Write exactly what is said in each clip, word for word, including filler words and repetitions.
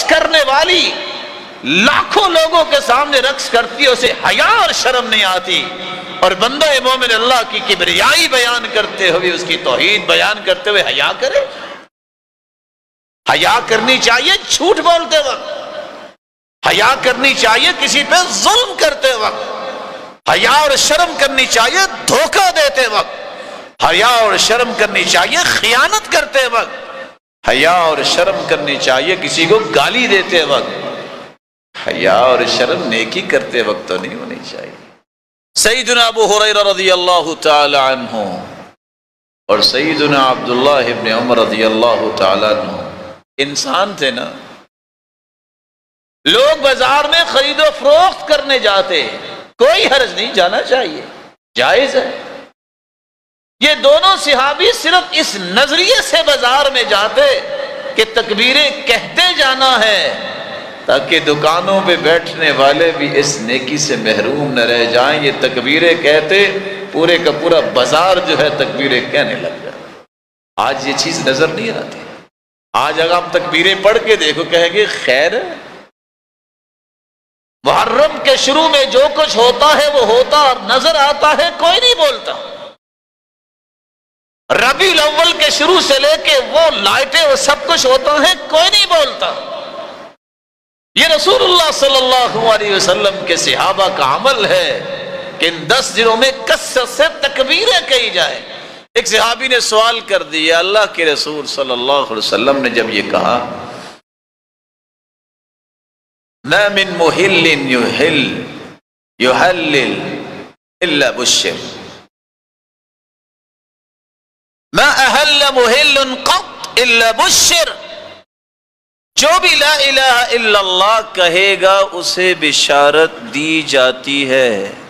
کرنے والی لاکھوں لوگوں کے سامنے رقص کرتی ہے، اسے حیا اور شرم نہیں آتی، اور بندہ مومن اللہ کی کبریائی بیان کرتے ہوئے، اس کی توحید بیان کرتے ہوئے حیا کرے؟ حیا کرنی چاہیے جھوٹ بولتے وقت، حیا کرنی چاہیے کسی پہ ظلم کرتے وقت، حیا اور شرم کرنی چاہیے دھوکہ دیتے وقت، حیا اور شرم کرنی چاہیے خیانت کرتے وقت، حیا اور شرم کرنی چاہیے کسی کو گالی دیتے وقت، حیا اور شرم نیکی کرتے وقت تو نہیں ہونی چاہیے۔ سیدنا ابو ہریرہ رضی اللہ تعالی عنہ اور سیدنا عبداللہ ابن عمر رضی اللہ تعالی عنہ انسان تھے نا، لوگ بازار میں خرید و فروخت کرنے جاتے، کوئی حرج نہیں، جانا چاہیے، جائز ہے۔ یہ دونوں صحابی صرف اس نظریے سے بازار میں جاتے کہ تکبیریں کہتے جانا ہے تاکہ دکانوں پہ بیٹھنے والے بھی اس نیکی سے محروم نہ رہ جائیں۔ یہ تکبیریں کہتے پورے کا پورا بازار جو ہے تکبیریں کہنے لگ جائے۔ آج یہ چیز نظر نہیں آتی۔ آج اگر ہم تکبیریں پڑھ کے دیکھو کہیں گے خیر ہے، محرم کے شروع میں جو کچھ ہوتا ہے وہ ہوتا اور نظر آتا ہے، کوئی نہیں بولتا۔ ربیع الاول کے شروع سے لے کے وہ لائٹیں وہ سب کچھ ہوتا ہے، کوئی نہیں بولتا۔ یہ رسول اللہ صلی اللہ علیہ وسلم کے صحابہ کا عمل ہے کہ ان دس دنوں میں کثرت سے تکبیریں کہی جائے۔ ایک صحابی نے سوال کر دیا، اللہ کے رسول صلی اللہ علیہ وسلم نے جب یہ کہا ما من محل یحل یحلل الا بشر، ما احل محل قط الا بشر، جو بھی لا الہ الا اللہ کہے گا اسے بشارت دی جاتی ہے۔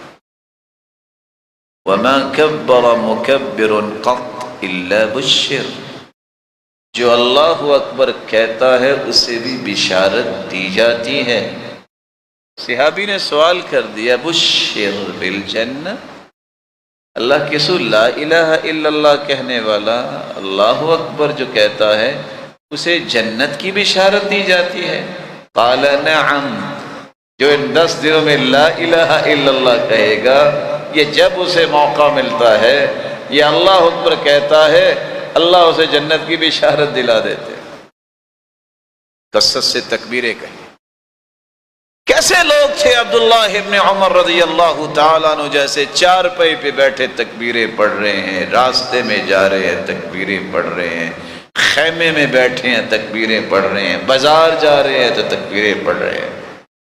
وما کبر مکبر قط الا بشر، جو اللہ اکبر کہتا ہے اسے بھی بشارت دی جاتی ہے۔ صحابی نے سوال کر دیا بشر بالجنہ، اللہ کے رسول لا الہ الا اللہ کہنے والا اللہ اکبر جو کہتا ہے اسے جنت کی بشارت دی جاتی ہے؟ قال نعم، جو ان دس دنوں میں لا الہ الا اللہ کہے گا، یہ جب اسے موقع ملتا ہے یہ اللہ اکبر کہتا ہے، اللہ اسے جنت کی بشارت دلا دیتے۔ کثرت سے تکبیریں کہیں۔ کیسے لوگ تھے عبداللہ ابن عمر رضی اللہ تعالیٰ عنہ جیسے، چارپائی پہ بیٹھے تکبیریں پڑھ رہے ہیں، راستے میں جا رہے ہیں تکبیریں پڑھ رہے ہیں، خیمے میں بیٹھے ہیں تکبیریں پڑھ رہے ہیں، بازار جا رہے ہیں تو تکبیریں پڑھ رہے ہیں۔